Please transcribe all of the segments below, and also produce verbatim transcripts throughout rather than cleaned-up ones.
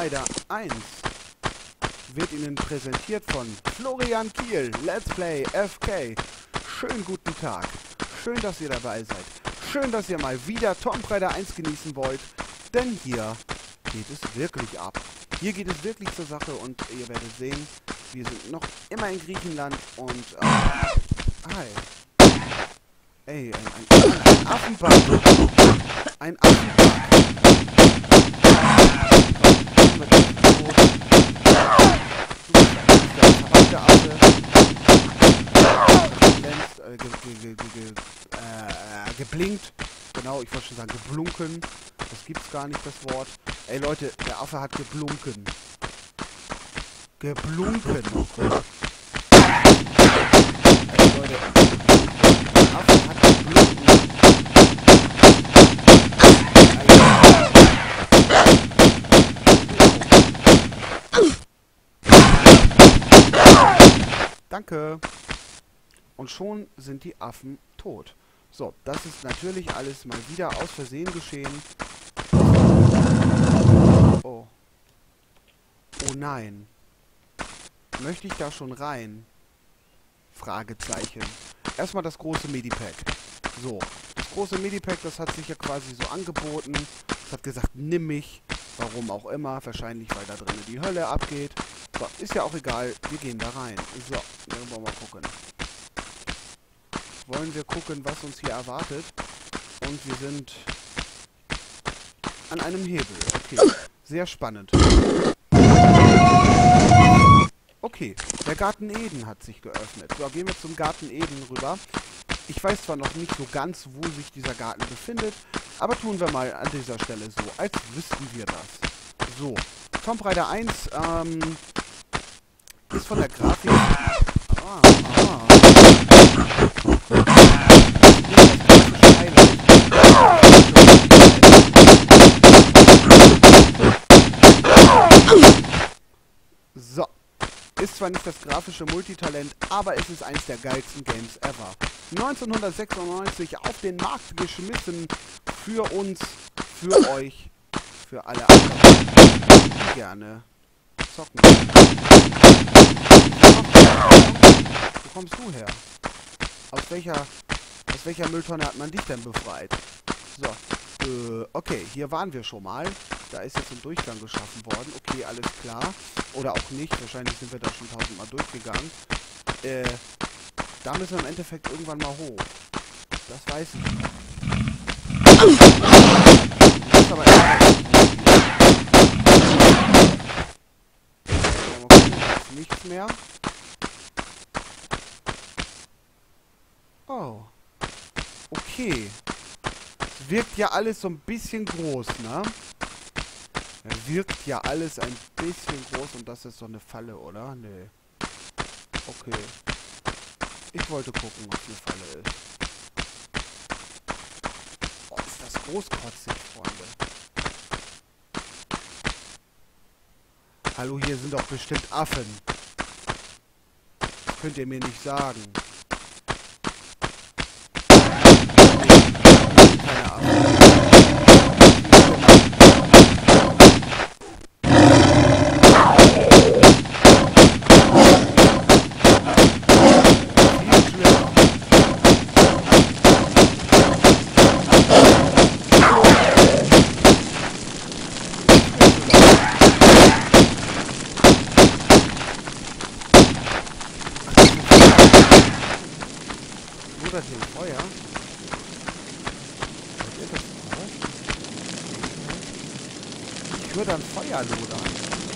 Raider eins wird Ihnen präsentiert von Florian Kiel, Let's Play F K. Schönen guten Tag. Schön, dass ihr dabei seid. Schön, dass ihr mal wieder Tomb Raider eins genießen wollt. Denn hier geht es wirklich ab. Hier geht es wirklich zur Sache und ihr werdet sehen, wir sind noch immer in Griechenland und... Äh, hi. Ey, ein, ein, ein Affenbug. Ein Affenbug. Der Affe. Glänzt, äh, ge, ge, ge, ge, äh, geblinkt. Genau, ich wollte schon sagen geblunken. Das gibt's gar nicht, das Wort. Ey Leute, der Affe hat geblunken. Geblunken. Ey Leute. Der Affe hat geblunken. Danke. Und schon sind die Affen tot. So, das ist natürlich alles mal wieder aus Versehen geschehen. Oh. Oh nein. Möchte ich da schon rein? Fragezeichen. Erstmal das große Medipack. So, das große Medipack, das hat sich ja quasi so angeboten. Es hat gesagt, nimm mich. Warum auch immer. Wahrscheinlich, weil da drinnen die Hölle abgeht. So, ist ja auch egal. Wir gehen da rein. So, dann wollen wir mal gucken. Wollen wir gucken, was uns hier erwartet. Und wir sind an einem Hebel. Okay, sehr spannend. Okay, der Garten Eden hat sich geöffnet. So, gehen wir zum Garten Eden rüber. Ich weiß zwar noch nicht so ganz, wo sich dieser Garten befindet, aber tun wir mal an dieser Stelle so, als wüssten wir das. So, Tomb Raider eins ähm, ist von der Grafik... Ah, ah. So. Ist zwar nicht das grafische Multitalent, aber es ist eins der geilsten Games ever. neunzehnhundertsechsundneunzig auf den Markt geschmissen. Für uns, für euch, für alle anderen, die gerne zocken. Wo kommst du her? Aus welcher, aus welcher Mülltonne hat man dich denn befreit? So, äh, okay, hier waren wir schon mal. Da ist jetzt ein Durchgang geschaffen worden. Okay, alles klar. Oder auch nicht. Wahrscheinlich sind wir da schon tausendmal durchgegangen. Äh, da müssen wir im Endeffekt irgendwann mal hoch. Das weiß ich nicht. Das ist aber erst nichts mehr. Oh. Okay. Es wirkt ja alles so ein bisschen groß, ne? Wirkt ja alles ein bisschen groß und das ist so eine Falle, oder? Nee. Okay. Ich wollte gucken, ob es eine Falle ist. Oh, ist das großkotzig, Freunde. Hallo, hier sind doch bestimmt Affen. Das könnt ihr mir nicht sagen. Keine Affen. Oder den Feuer. Was ist das? Ich höre dann Feuer lodern.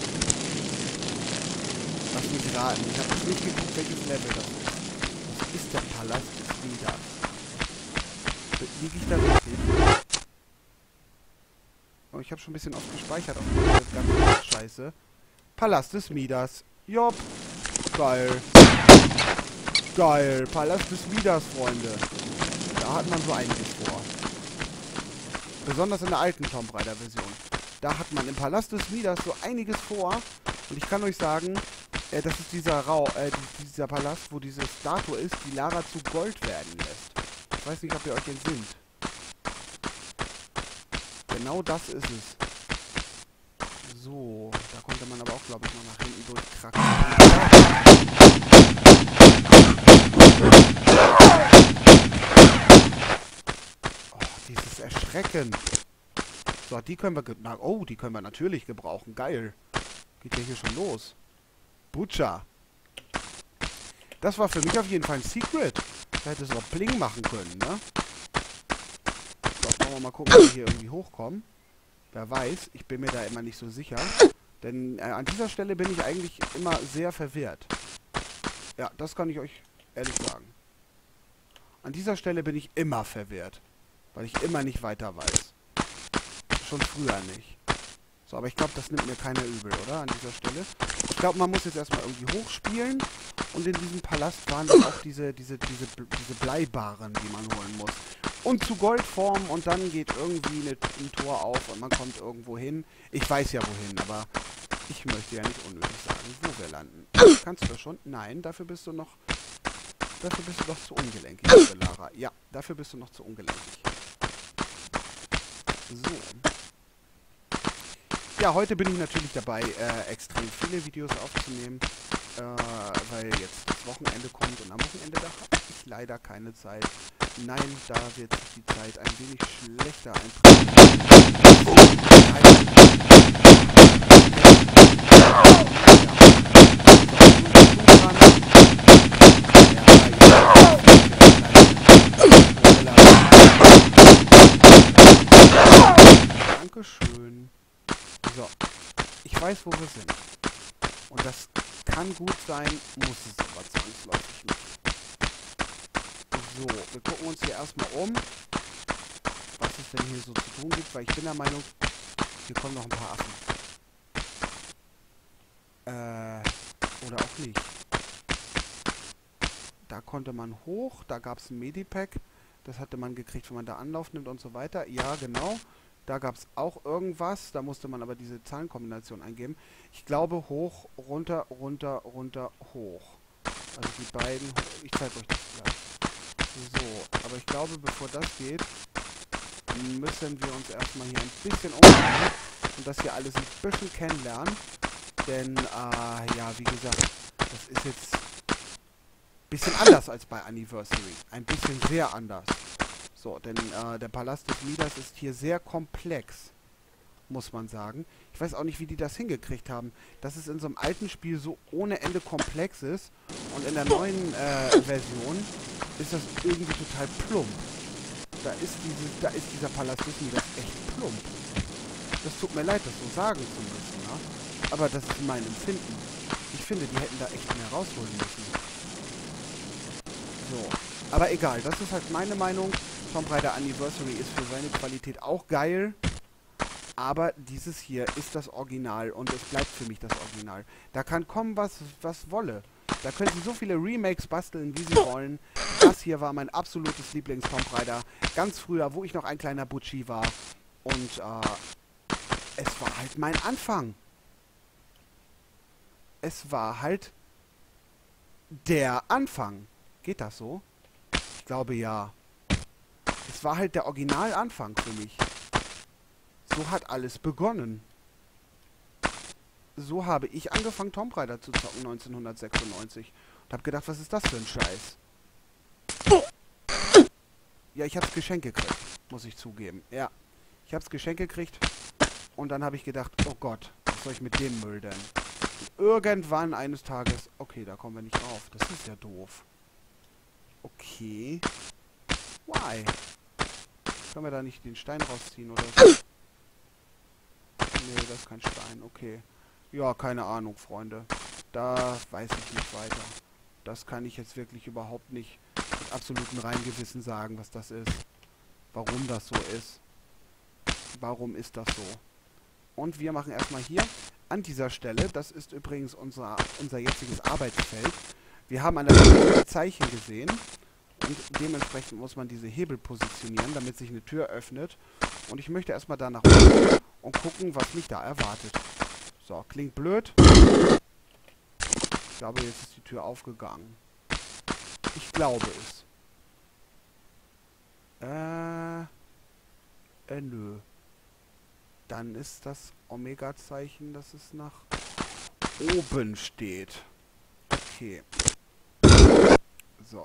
Lass mich raten. Ich habe jetzt nicht geguckt, welches Level das ist. Das ist der Palast des Midas. Liege ich da richtig? Oh, ich habe schon ein bisschen oft gespeichert auf das ganze Scheiße. Palast des Midas. Jopp. Geil. Geil, Palast des Midas, Freunde. Da hat man so einiges vor. Besonders in der alten Tomb Raider Version. Da hat man im Palast des Midas so einiges vor. Und ich kann euch sagen, äh, das ist dieser Rau, äh, dieser Palast, wo diese Statue ist, die Lara zu Gold werden lässt. Ich weiß nicht, ob ihr euch entsinnt. Genau das ist es. So, da konnte man aber auch, glaube ich, noch nach hinten durchkracken. Oh, dieses Erschrecken. So, die können wir... Na, oh, die können wir natürlich gebrauchen. Geil. Geht ja hier schon los. Butcher. Das war für mich auf jeden Fall ein Secret. Da hätte es auch Bling machen können, ne? So, jetzt wollen wir mal gucken, ob wir hier irgendwie hochkommen. Wer weiß, ich bin mir da immer nicht so sicher. Denn äh, an dieser Stelle bin ich eigentlich immer sehr verwirrt. Ja, das kann ich euch ehrlich sagen. An dieser Stelle bin ich immer verwirrt. Weil ich immer nicht weiter weiß. Schon früher nicht. So, aber ich glaube, das nimmt mir keiner übel, oder? An dieser Stelle. Ich glaube, man muss jetzt erstmal irgendwie hochspielen. Und in diesem Palast waren dann auch diese, diese, diese, diese Bleibarren, die man holen muss. Und zu Goldform und dann geht irgendwie eine, ein Tor auf und man kommt irgendwo hin. Ich weiß ja wohin, aber ich möchte ja nicht unnötig sagen, wo wir landen. Kannst du das schon? Nein, dafür bist du noch... Dafür bist du noch zu ungelenkig, liebe Lara. Ja, dafür bist du noch zu ungelenkig. So. Ja, heute bin ich natürlich dabei, äh, extrem viele Videos aufzunehmen, äh, weil jetzt das Wochenende kommt und am Wochenende da habe ich leider keine Zeit. Nein, da wird sich die Zeit ein wenig schlechter einbringen. Dankeschön. So, ich weiß, wo wir sind. Und das kann gut sein, muss es aber zwangsläufig nicht. So, wir gucken uns hier erstmal um, was es denn hier so zu tun gibt, weil ich bin der Meinung, hier kommen noch ein paar Affen. Äh, oder auch nicht. Da konnte man hoch, da gab es ein Medipack, das hatte man gekriegt, wenn man da Anlauf nimmt und so weiter. Ja, genau. Da gab es auch irgendwas, da musste man aber diese Zahlenkombination eingeben. Ich glaube hoch, runter, runter, runter, hoch. Also die beiden, ich zeige euch das gleich. So, aber ich glaube, bevor das geht, müssen wir uns erstmal hier ein bisschen umgehen und das hier alles ein bisschen kennenlernen. Denn, äh, ja, wie gesagt, das ist jetzt ein bisschen anders als bei Anniversary. Ein bisschen sehr anders. So, denn äh, der Palast des Midas ist hier sehr komplex, muss man sagen. Ich weiß auch nicht, wie die das hingekriegt haben, dass es in so einem alten Spiel so ohne Ende komplex ist und in der neuen äh, Version ist das irgendwie total plump. Da ist, diese, da ist dieser Palast des Midas echt plump. Das tut mir leid, das so sagen zu müssen, ne? Aber das ist mein Empfinden. Ich finde, die hätten da echt mehr rausholen müssen. So, aber egal, das ist halt meine Meinung. Tomb Raider Anniversary ist für seine Qualität auch geil, aber dieses hier ist das Original und es bleibt für mich das Original. Da kann kommen, was, was wolle. Da können sie so viele Remakes basteln, wie sie wollen. Das hier war mein absolutes Lieblings-Tomb Raider. Ganz früher, wo ich noch ein kleiner Butchi war. Und äh, es war halt mein Anfang. Es war halt der Anfang. Geht das so? Ich glaube ja. Es war halt der Originalanfang für mich. So hat alles begonnen. So habe ich angefangen, Tomb Raider zu zocken neunzehnhundertsechsundneunzig. Und habe gedacht, was ist das für ein Scheiß? Ja, ich hab's geschenkt gekriegt, muss ich zugeben. Ja, ich hab's geschenkt gekriegt. Und dann habe ich gedacht, oh Gott, was soll ich mit dem Müll denn? Und irgendwann eines Tages, okay, da kommen wir nicht rauf. Das ist ja doof. Okay. Why? Können wir da nicht den Stein rausziehen oder so? Nee, das ist kein Stein. Okay. Ja, keine Ahnung, Freunde. Da weiß ich nicht weiter. Das kann ich jetzt wirklich überhaupt nicht mit absolutem Reingewissen sagen, was das ist. Warum das so ist. Warum ist das so? Und wir machen erstmal hier an dieser Stelle, das ist übrigens unser, unser jetziges Arbeitsfeld. Wir haben an der Tür Zeichen gesehen. Und dementsprechend muss man diese Hebel positionieren, damit sich eine Tür öffnet. Und ich möchte erstmal da nach oben und gucken, was mich da erwartet. So, klingt blöd. Ich glaube, jetzt ist die Tür aufgegangen. Ich glaube es. Äh... Äh, nö. dann ist das Omega-Zeichen, dass es nach oben steht. Okay. So.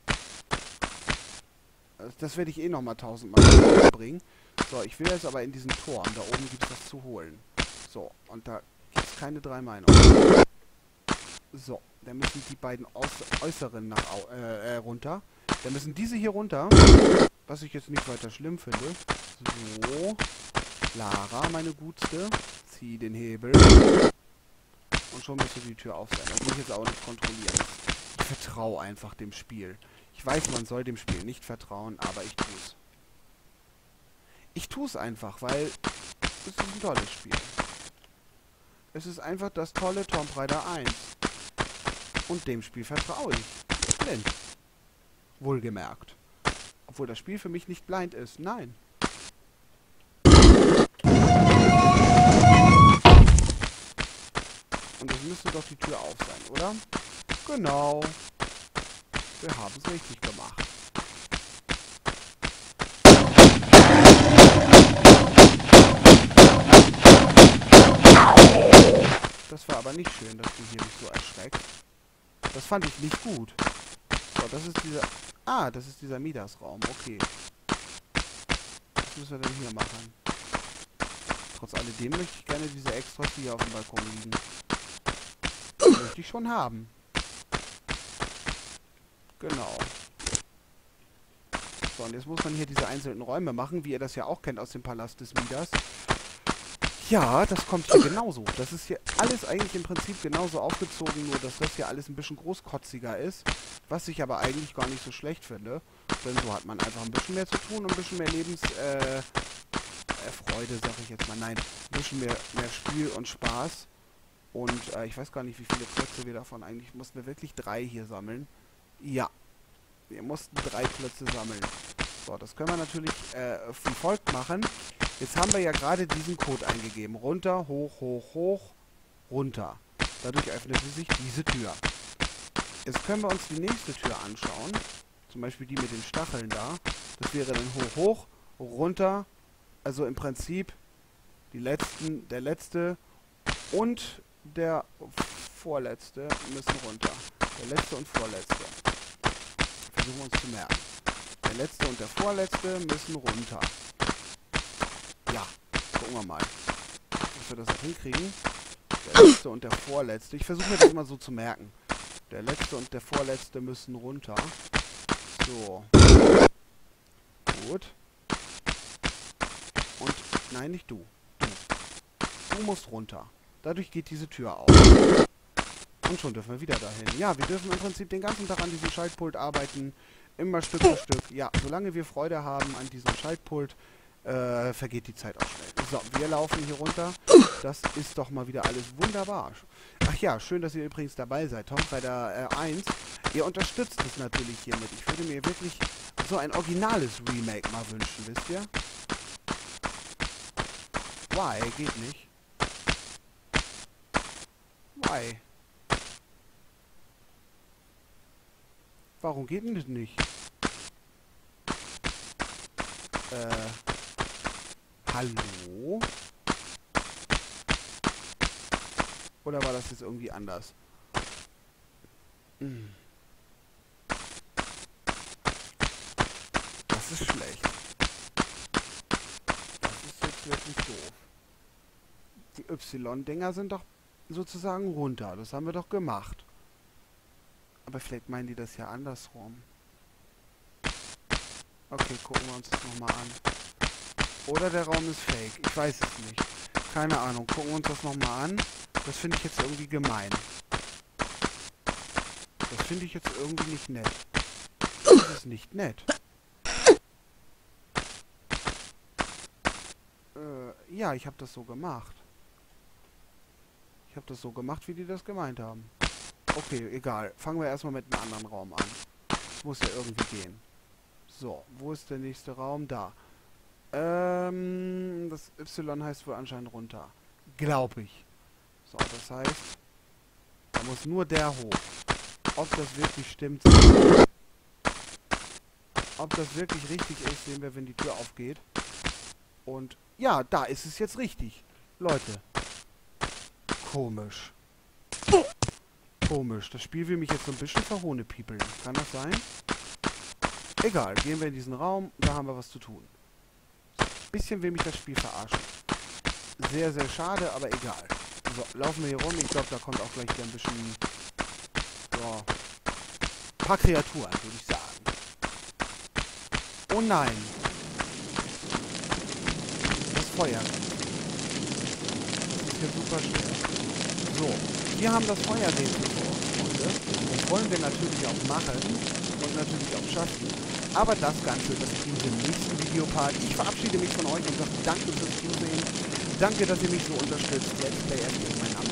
Das werde ich eh nochmal tausendmal bringen. So, ich will jetzt aber in diesen Tor. Und da oben gibt es was zu holen. So, und da gibt es keine drei Meinungen. So, dann müssen die beiden äußeren nach äh, äh, runter. Dann müssen diese hier runter. Was ich jetzt nicht weiter schlimm finde. So. Lara, meine Gutste. Zieh den Hebel. Und schon müsste die Tür auf sein. Das muss ich jetzt auch nicht kontrollieren. Ich vertraue einfach dem Spiel. Ich weiß, man soll dem Spiel nicht vertrauen, aber ich tue es. Ich tue es einfach, weil es ist ein tolles Spiel. Es ist einfach das tolle Tomb Raider eins. Und dem Spiel vertraue ich. Blind. Wohlgemerkt. Obwohl das Spiel für mich nicht blind ist. Nein. Und es müsste doch die Tür auf sein, oder? Genau. Wir haben es richtig gemacht. Das war aber nicht schön, dass du hier mich so erschreckst. Das fand ich nicht gut. So, das ist dieser... Ah, das ist dieser Midas-Raum. Okay. Was müssen wir denn hier machen? Trotz alledem möchte ich gerne diese Extras, die hier auf dem Balkon liegen. Die möchte ich schon haben. Genau. So, und jetzt muss man hier diese einzelnen Räume machen, wie ihr das ja auch kennt aus dem Palast des Midas. Ja, das kommt hier genauso. Das ist hier alles eigentlich im Prinzip genauso aufgezogen, nur dass das hier alles ein bisschen großkotziger ist. Was ich aber eigentlich gar nicht so schlecht finde. Denn so hat man einfach ein bisschen mehr zu tun und ein bisschen mehr Lebens... Äh, Freude, sag ich jetzt mal. Nein, ein bisschen mehr, mehr Spiel und Spaß. Und äh, ich weiß gar nicht, wie viele Plätze wir davon eigentlich... Mussten wir wirklich drei hier sammeln? Ja. Wir mussten drei Plätze sammeln. So, das können wir natürlich äh, wie folgt machen. Jetzt haben wir ja gerade diesen Code eingegeben. Runter, hoch, hoch, hoch, runter. Dadurch öffnete sich diese Tür. Jetzt können wir uns die nächste Tür anschauen. Zum Beispiel die mit den Stacheln da. Das wäre dann hoch, hoch, runter. Also im Prinzip die letzten, der letzte und der vorletzte müssen runter. Der letzte und vorletzte. Versuchen wir uns zu merken. Der letzte und der vorletzte müssen runter. Ja, gucken wir mal, ob wir das noch hinkriegen. Der letzte und der vorletzte. Ich versuche mir das immer so zu merken. Der letzte und der vorletzte müssen runter. So. Gut. Und, nein, nicht du. Du. Du musst runter. Dadurch geht diese Tür auf. Und schon dürfen wir wieder dahin. Ja, wir dürfen im Prinzip den ganzen Tag an diesem Schaltpult arbeiten. Immer Stück für Stück. Ja, solange wir Freude haben an diesem Schaltpult, äh, vergeht die Zeit auch schnell. So, wir laufen hier runter. Das ist doch mal wieder alles wunderbar. Ach ja, schön, dass ihr übrigens dabei seid. Tomb Raider äh, eins. Ihr unterstützt es natürlich hiermit. Ich würde mir wirklich so ein originales Remake mal wünschen, wisst ihr? Why? Geht nicht. Why? Warum geht denn das nicht? Äh... Hallo? Oder war das jetzt irgendwie anders? Hm. Das ist schlecht. Das ist jetzt wirklich doof. Die Y-Dinger sind doch sozusagen runter. Das haben wir doch gemacht. Aber vielleicht meinen die das ja andersrum. Okay, gucken wir uns das nochmal an. Oder der Raum ist fake. Ich weiß es nicht. Keine Ahnung. Gucken wir uns das nochmal an. Das finde ich jetzt irgendwie gemein. Das finde ich jetzt irgendwie nicht nett. Das ist nicht nett. Äh, ja, ich habe das so gemacht. Ich habe das so gemacht, wie die das gemeint haben. Okay, egal. Fangen wir erstmal mit einem anderen Raum an. Das muss ja irgendwie gehen. So, wo ist der nächste Raum? Da. Ähm, das Y heißt wohl anscheinend runter. Glaube ich. So, das heißt, da muss nur der hoch. Ob das wirklich stimmt, ob das wirklich richtig ist, sehen wir, wenn die Tür aufgeht. Und Ja, da ist es jetzt richtig. Leute. Komisch. Komisch. Das Spiel will mich jetzt so ein bisschen verhohnepiepeln. Kann das sein? Egal. Gehen wir in diesen Raum. Da haben wir was zu tun. Ein bisschen will mich das Spiel verarschen. Sehr, sehr schade, aber egal. So, laufen wir hier rum. Ich glaube, da kommt auch gleich wieder ein bisschen... Ja... Ein paar Kreaturen, würde ich sagen. Oh nein. Das Feuer. Das ist hier super schwer. So, wir haben das Feuerrätsel vor uns, Freunde. Das wollen wir natürlich auch machen und natürlich auch schaffen. Aber das Ganze, das kriegen wir im nächsten Videopart. Ich verabschiede mich von euch und sage danke fürs Zusehen. Danke, dass ihr mich so unterstützt. Let's Play F P, mein Name.